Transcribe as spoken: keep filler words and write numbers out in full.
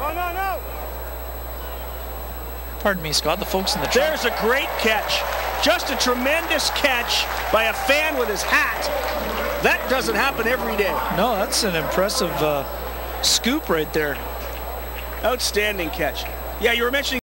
No, no, no. Pardon me, Scott, the folks in the truck. There's a great catch. Just a tremendous catch by a fan with his hat. That doesn't happen every day. No, that's an impressive uh, scoop right there. Outstanding catch. Yeah, you were mentioning